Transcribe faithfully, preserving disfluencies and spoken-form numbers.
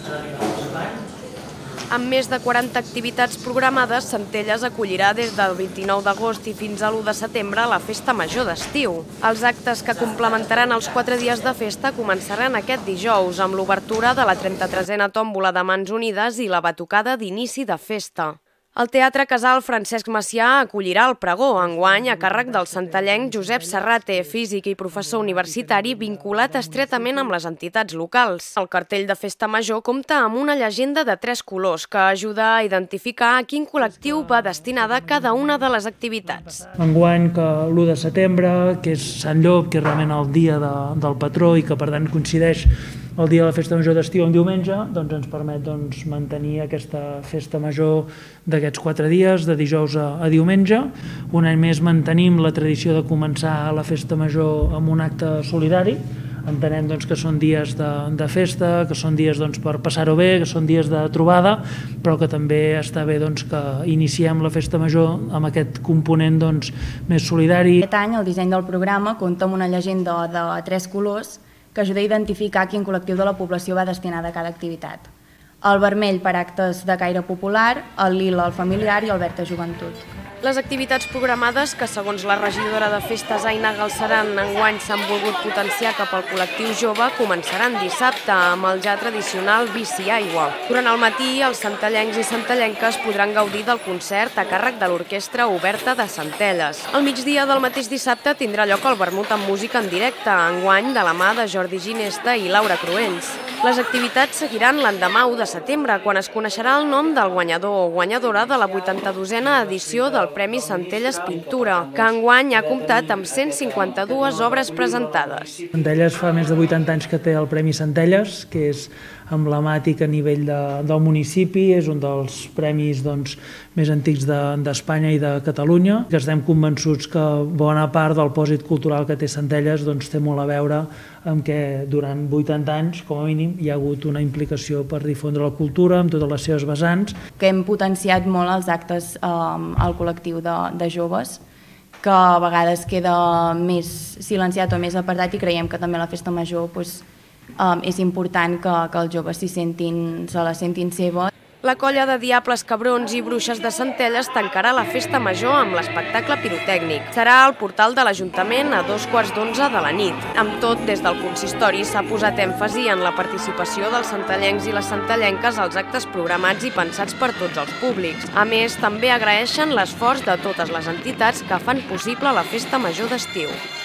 Amb més de quaranta activitats programades, Centelles acollirà des del vint-i-nou d'agost i fins a l'u de setembre la Festa Major d'estiu. Els actes que complementaran els quatre dies de festa començaran aquest dijous amb l'obertura de la trenta-tresena tòmbola de Mans Unides i la batucada d'inici de festa. El Teatre Casal Francesc Macià acollirà el pregó, enguany a càrrec del santellenc Josep Serrate, físic i professor universitari vinculat estretament amb les entitats locals. El cartell de Festa Major compta amb una llegenda de tres colors que ajuda a identificar a quin col·lectiu va destinada cada una de les activitats. Enguany que l'u de setembre, que és Sant Llop, que és realment el dia de, del patró i que per tant coincideix el dia de la Festa Major d'estiu en diumenge, doncs ens permet doncs, mantenir aquesta Festa Major d'aquests quatre dies, de dijous a, a diumenge. Un any més mantenim la tradició de començar la Festa Major amb un acte solidari. Entenem doncs, que són dies de, de festa, que són dies doncs, per passar-ho bé, que són dies de trobada, però que també està bé doncs, que iniciem la Festa Major amb aquest component doncs, més solidari. Aquest any el disseny del programa compta amb una llegenda de tres colors que ajuda a identificar quin col·lectiu de la població va destinada a cada activitat. El vermell per actes de caire popular, el lila al familiar i el verd a joventut. Les activitats programades, que segons la regidora de festes Aina Galceran enguany s'han volgut potenciar cap al col·lectiu jove, començaran dissabte amb el ja tradicional Bici Aigua. Durant el matí, els santellencs i santellenques podran gaudir del concert a càrrec de l'Orquestra Oberta de Centelles. Al migdia del mateix dissabte tindrà lloc el vermut amb música en directe, enguany de la mà de Jordi Ginesta i Laura Cruells. Les activitats seguiran l'endemà u de setembre, quan es coneixerà el nom del guanyador o guanyadora de la vuitanta-dosena edició del Premi Centelles Pintura, que enguany ha comptat amb cent cinquanta-dues obres presentades. Centelles fa més de vuitanta anys que té el Premi Centelles, que és emblemàtic a nivell de, del municipi, és un dels premis doncs, més antics d'Espanya de, i de Catalunya, que estem convençuts que bona part del pòsit cultural que té Centelles doncs, té molt a veure amb que durant vuitanta anys, com a mínim, hi ha hagut una implicació per difondre la cultura amb totes les seves vessants. Que hem potenciat molt els actes eh, al col·lectiu de, de joves, que a vegades queda més silenciat o més apartat i creiem que també la Festa Major doncs, Um, és important que, que els joves s'hi sentin, se la sentin seva. La colla de Diables, Cabrons i Bruixes de Centelles tancarà la Festa Major amb l'espectacle pirotècnic. Serà al portal de l'Ajuntament a dos quarts d'onze de la nit. Amb tot, des del consistori s'ha posat èmfasi en la participació dels santellencs i les santellenques als actes programats i pensats per tots els públics. A més, també agraeixen l'esforç de totes les entitats que fan possible la Festa Major d'estiu.